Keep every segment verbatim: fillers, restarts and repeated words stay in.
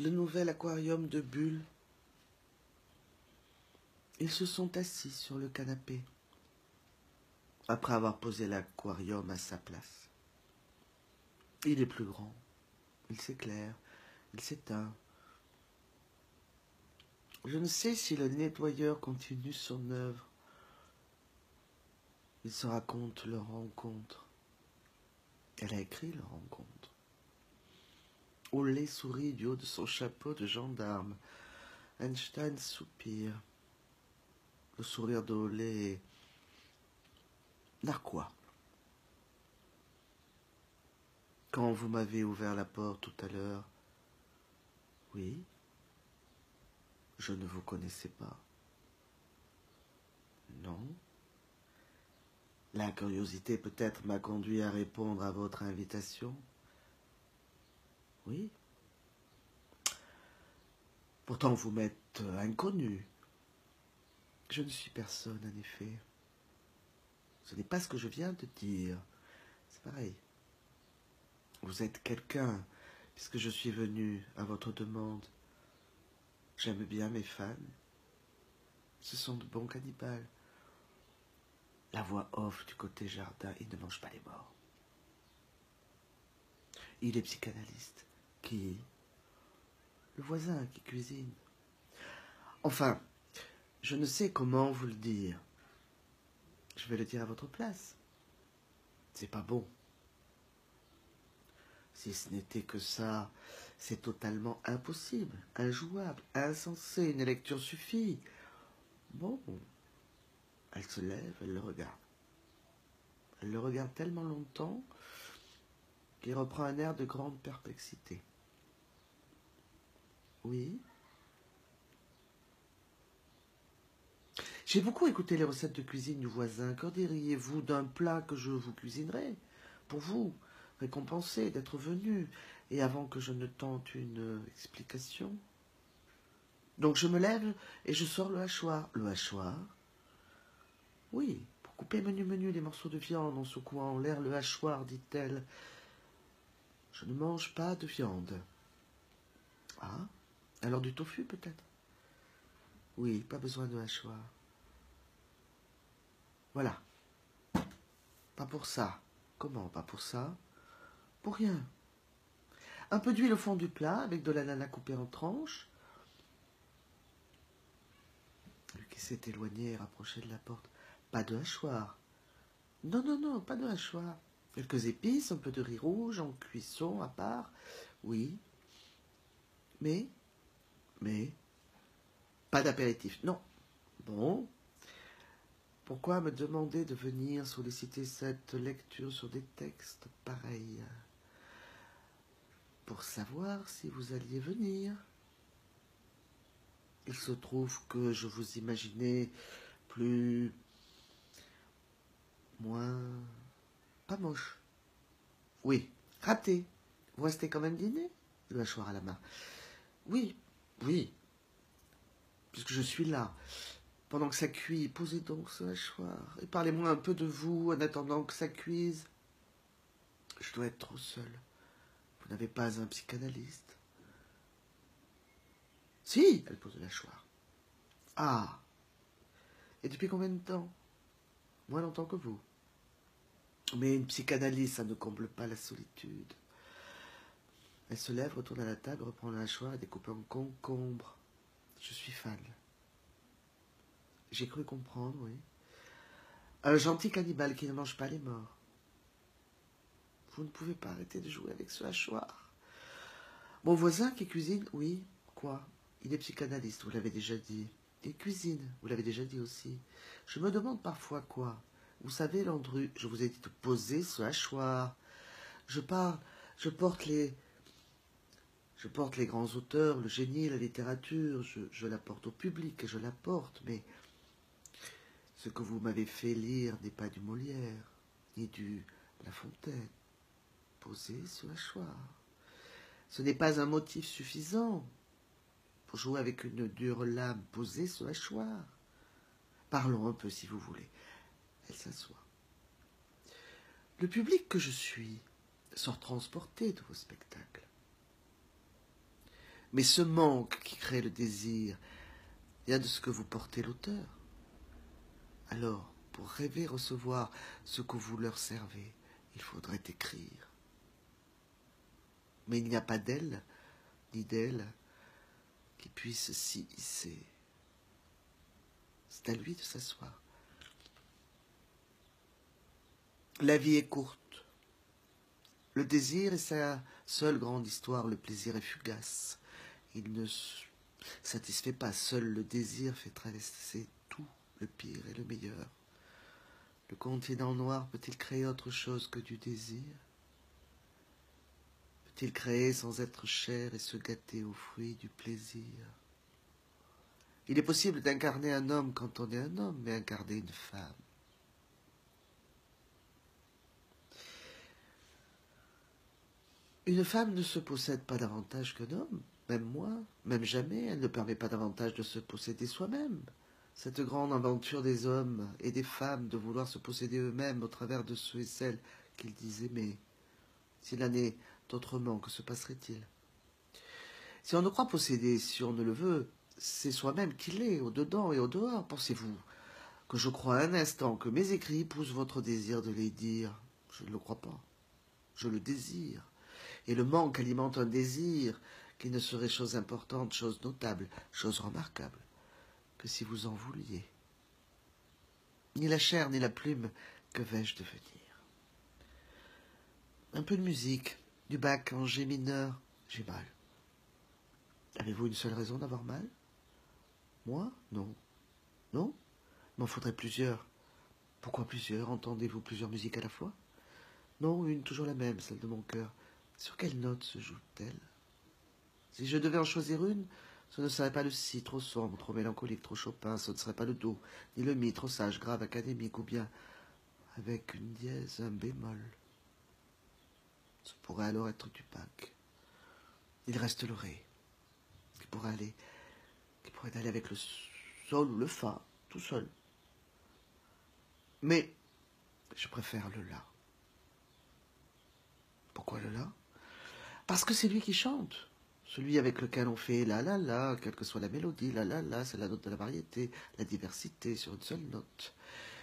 le nouvel aquarium de bulles. Ils se sont assis sur le canapé, après avoir posé l'aquarium à sa place. Il est plus grand, il s'éclaire, il s'éteint. Je ne sais si le nettoyeur continue son œuvre. Ils se racontent leur rencontre. Elle a écrit leur rencontre. Olé sourit du haut de son chapeau de gendarme. Einstein soupire. Le sourire d'Olé est narquois. Quand vous m'avez ouvert la porte tout à l'heure, oui, je ne vous connaissais pas. Non. La curiosité peut-être m'a conduit à répondre à votre invitation. Oui. Pourtant vous m'êtes inconnu. Je ne suis personne, en effet. Ce n'est pas ce que je viens de dire. C'est pareil. Vous êtes quelqu'un, puisque je suis venu à votre demande. J'aime bien mes fans. Ce sont de bons cannibales. La voix off du côté jardin, il ne mange pas les morts. Il est psychanalyste. Qui? Le voisin qui cuisine. Enfin, je ne sais comment vous le dire. Je vais le dire à votre place. C'est pas bon. Si ce n'était que ça, c'est totalement impossible, injouable, insensé. Une lecture suffit. Bon. Elle se lève, elle le regarde. Elle le regarde tellement longtemps qu'il reprend un air de grande perplexité. Oui. J'ai beaucoup écouté les recettes de cuisine du voisin. Que diriez-vous d'un plat que je vous cuisinerai pour vous, récompenser d'être venu, et avant que je ne tente une explication? Donc je me lève et je sors le hachoir. Le hachoir? Oui, pour couper menu menu les morceaux de viande en secouant en l'air le hachoir, dit-elle. Je ne mange pas de viande. Ah, alors du tofu peut-être? Oui, pas besoin de hachoir. Voilà. Pas pour ça. Comment, pas pour ça? Pour rien. Un peu d'huile au fond du plat, avec de l'ananas coupé en tranches. Lui qui s'est éloigné et rapproché de la porte. Pas de hachoir. Non, non, non, pas de hachoir. Quelques épices, un peu de riz rouge en cuisson à part. Oui. Mais, mais, pas d'apéritif. Non. Bon. Pourquoi me demander de venir solliciter cette lecture sur des textes pareils? Pour savoir si vous alliez venir. Il se trouve que je vous imaginais plus... moins... pas moche. Oui, raté. Vous restez quand même dîner? Le hachoir à la main. Oui, oui. Puisque je suis là. Pendant que ça cuit, posez donc ce hachoir. Et parlez-moi un peu de vous en attendant que ça cuise. Je dois être trop seule. Vous n'avez pas un psychanalyste? Si, elle pose le hachoir. Ah. Et depuis combien de temps? Moins longtemps que vous. Mais une psychanalyse, ça ne comble pas la solitude. Elle se lève, retourne à la table, reprend le hachoir et découpe un concombre. Je suis fan. J'ai cru comprendre, oui. Un gentil cannibale qui ne mange pas les morts. Vous ne pouvez pas arrêter de jouer avec ce hachoir. Mon voisin qui cuisine, oui. Quoi? Il est psychanalyste, vous l'avez déjà dit. Il cuisine, vous l'avez déjà dit aussi. Je me demande parfois quoi. Vous savez, Landru, je vous ai dit de poser ce hachoir. Je parle, je porte les... Je porte les grands auteurs, le génie, la littérature, je, je la porte au public et je la porte, mais ce que vous m'avez fait lire n'est pas du Molière, ni du La Fontaine. Posez ce hachoir. Ce n'est pas un motif suffisant pour jouer avec une dure lame. Posez ce hachoir. Parlons un peu si vous voulez. Elle s'assoit. Le public que je suis sort transporté de vos spectacles. Mais ce manque qui crée le désir vient de ce que vous portez l'auteur. Alors, pour rêver recevoir ce que vous leur servez, il faudrait écrire. Mais il n'y a pas d'elle, ni d'elle, qui puisse s'y hisser. C'est à lui de s'asseoir. La vie est courte. Le désir est sa seule grande histoire, le plaisir est fugace. Il ne satisfait pas, seul le désir fait traverser tout, le pire et le meilleur. Le continent noir peut-il créer autre chose que du désir? Peut-il créer sans être cher et se gâter aux fruits du plaisir? Il est possible d'incarner un homme quand on est un homme, mais incarner une femme. Une femme ne se possède pas davantage qu'un homme, même moi, même jamais, elle ne permet pas davantage de se posséder soi-même. Cette grande aventure des hommes et des femmes de vouloir se posséder eux-mêmes au travers de ceux et celles qu'ils disent aimer. S'il en est autrement, que se passerait-il? Si on ne croit posséder, si on ne le veut, c'est soi-même qui l'est, au-dedans et au-dehors. Pensez-vous que je crois un instant que mes écrits poussent votre désir de les dire? Je ne le crois pas. Je le désire. Et le manque alimente un désir qui ne serait chose importante, chose notable, chose remarquable, que si vous en vouliez. Ni la chair ni la plume, que vais-je devenir? Un peu de musique, du Bach en G mineur, j'ai mal. Avez-vous une seule raison d'avoir mal? Moi? Non. Non? Il m'en faudrait plusieurs. Pourquoi plusieurs? Entendez-vous plusieurs musiques à la fois? Non, une, toujours la même, celle de mon cœur. Sur quelle note se joue-t-elle? Si je devais en choisir une, ce ne serait pas le si, trop sombre, trop mélancolique, trop Chopin, ce ne serait pas le do, ni le mi, trop sage, grave, académique, ou bien avec une dièse, un bémol. Ce pourrait alors être du Bach. Il reste le ré, qui pourrait aller, qui pourrait aller avec le sol ou le fa, tout seul. Mais je préfère le la. Pourquoi le la? Parce que c'est lui qui chante. Celui avec lequel on fait la la la, quelle que soit la mélodie, la la la, c'est la note de la variété, la diversité sur une seule note.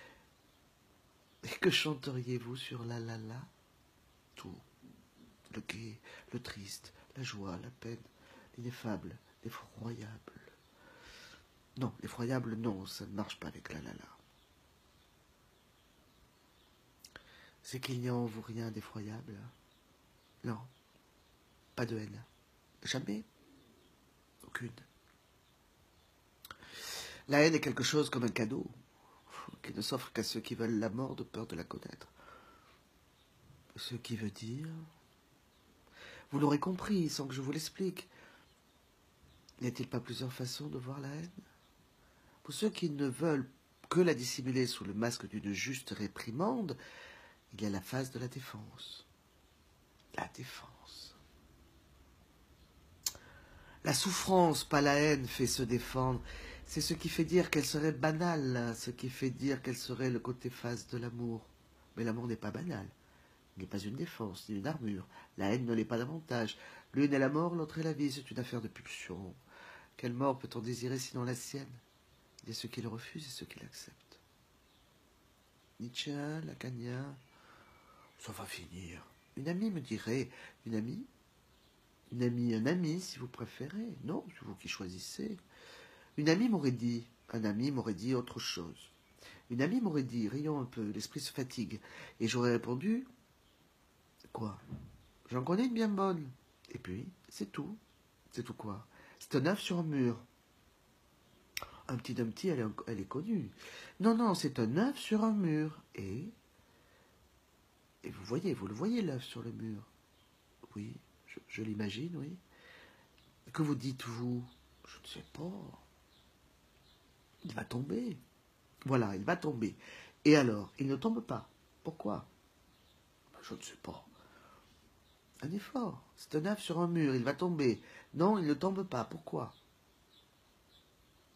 Et que chanteriez-vous sur la la la? Tout. Le gai, le triste, la joie, la peine, l'ineffable, l'effroyable. Non, l'effroyable, non, ça ne marche pas avec la la la. C'est qu'il n'y a en vous rien d'effroyable. Non, pas de haine. Jamais. Aucune. La haine est quelque chose comme un cadeau, qui ne s'offre qu'à ceux qui veulent la mort de peur de la connaître. Ce qui veut dire... Vous l'aurez compris, sans que je vous l'explique. N'y a-t-il pas plusieurs façons de voir la haine? Pour ceux qui ne veulent que la dissimuler sous le masque d'une juste réprimande, il y a la phase de la défense. La défense. La souffrance, pas la haine, fait se défendre. C'est ce qui fait dire qu'elle serait banale, ce qui fait dire qu'elle serait le côté face de l'amour. Mais l'amour n'est pas banal. Il n'est pas une défense, ni une armure. La haine ne l'est pas davantage. L'une est la mort, l'autre est la vie. C'est une affaire de pulsion. Quelle mort peut-on désirer sinon la sienne? Il y a ceux qui le refusent et ceux qui l'acceptent. Nietzsche, Lacanien, ça va finir. Une amie me dirait, une amie, une amie, un ami si vous préférez. Non, c'est vous qui choisissez. Une amie m'aurait dit, un ami m'aurait dit autre chose. Une amie m'aurait dit, rions un peu, l'esprit se fatigue. Et j'aurais répondu, quoi? J'en connais une bien bonne. Et puis, c'est tout. C'est tout quoi? C'est un œuf sur un mur. Un petit Dumpty, elle est, elle est connue. Non, non, c'est un œuf sur un mur. Et Et vous voyez, vous le voyez l'œuf sur le mur. Oui, je, je l'imagine, oui. Que vous dites-vous? Je ne sais pas. Il va tomber. Voilà, il va tomber. Et alors, il ne tombe pas. Pourquoi? Je ne sais pas. Un effort. C'est un œuf sur un mur, il va tomber. Non, il ne tombe pas. Pourquoi?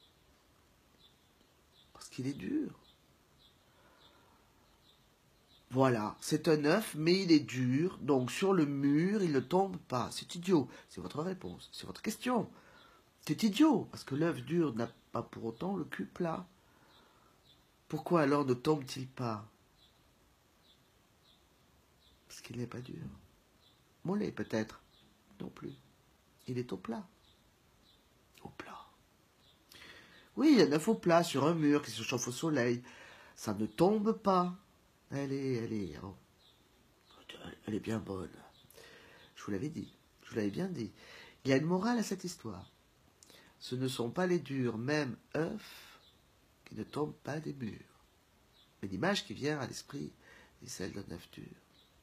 Parce qu'il est dur. Voilà, c'est un œuf, mais il est dur, donc sur le mur, il ne tombe pas. C'est idiot, c'est votre réponse, c'est votre question. C'est idiot, parce que l'œuf dur n'a pas pour autant le cul plat. Pourquoi alors ne tombe-t-il pas? Parce qu'il n'est pas dur. Mollet peut-être, non plus. Il est au plat. Au plat. Oui, il y a un œuf au plat sur un mur qui se chauffe au soleil. Ça ne tombe pas. Elle est, elle est, oh, elle est bien bonne. Je vous l'avais dit, je vous l'avais bien dit. Il y a une morale à cette histoire. Ce ne sont pas les durs, même œufs, qui ne tombent pas des murs. Mais l'image qui vient à l'esprit est celle d'un œuf dur.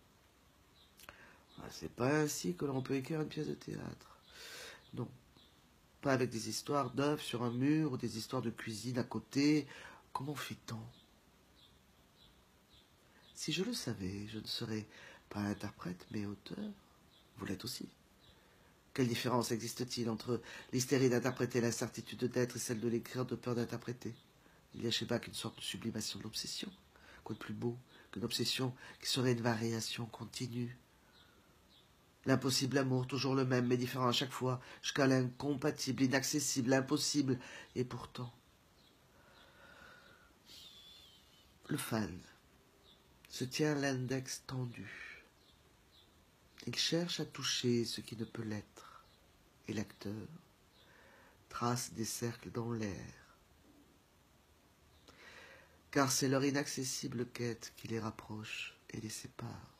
C'est pas ainsi que l'on peut écrire une pièce de théâtre. Non. Pas avec des histoires d'œufs sur un mur ou des histoires de cuisine à côté. Comment fait-on? Si je le savais, je ne serais pas interprète, mais auteur. Vous l'êtes aussi. Quelle différence existe-t-il entre l'hystérie d'interpréter l'incertitude d'être et celle de l'écrire de peur d'interpréter? Il y a chez Bach une sorte de sublimation de l'obsession. Quoi de plus beau qu'une obsession qui serait une variation continue? L'impossible amour, toujours le même, mais différent à chaque fois, jusqu'à l'incompatible, inaccessible, impossible, et pourtant. Le fan se tient l'index tendu. Il cherche à toucher ce qui ne peut l'être, et l'acteur trace des cercles dans l'air. Car c'est leur inaccessible quête qui les rapproche et les sépare.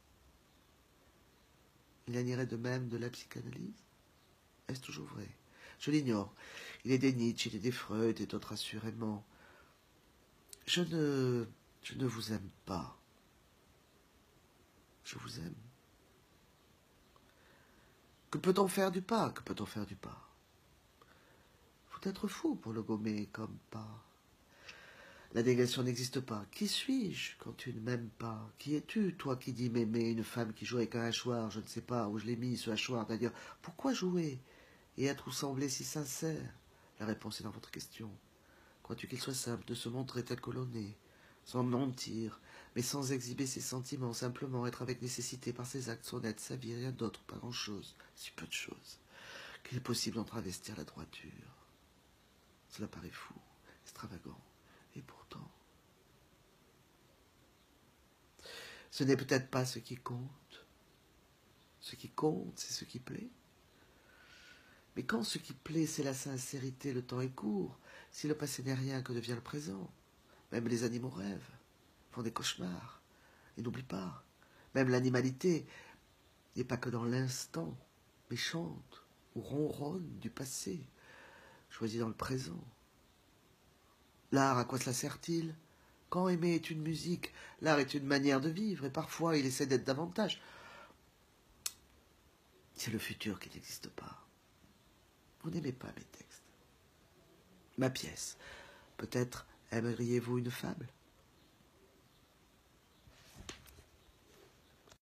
Il en irait de même de la psychanalyse? Est-ce toujours vrai? Je l'ignore. Il est des Nietzsche, il est des Freud et d'autres assurément. Je ne, je ne vous aime pas. Je vous aime. Que peut-on faire du pas? Que peut-on faire du pas? Faut être fou pour le gommer comme pas. La négation n'existe pas. Qui suis-je quand tu ne m'aimes pas? Qui es-tu, toi qui dis m'aimer? Une femme qui joue avec un hachoir, je ne sais pas où je l'ai mis, ce hachoir. D'ailleurs, pourquoi jouer et être ou sembler si sincère? La réponse est dans votre question. Crois-tu qu'il soit simple de se montrer tel que l'on est, sans mentir, mais sans exhiber ses sentiments, simplement être avec nécessité par ses actes honnêtes, sa vie, rien d'autre, pas grand-chose, si peu de choses, qu'il est possible d'en travestir la droiture? Cela paraît fou, extravagant, et pourtant, ce n'est peut-être pas ce qui compte. Ce qui compte, c'est ce qui plaît. Mais quand ce qui plaît, c'est la sincérité, le temps est court. Si le passé n'est rien, que devient le présent? Même les animaux rêvent, font des cauchemars, et n'oublient pas. Même l'animalité n'est pas que dans l'instant, mais chante ou ronronne du passé, choisi dans le présent. L'art, à quoi cela sert-il? Quand aimer est une musique, l'art est une manière de vivre, et parfois il essaie d'être davantage. C'est le futur qui n'existe pas. Vous n'aimez pas mes textes. Ma pièce. Peut-être aimeriez-vous une fable?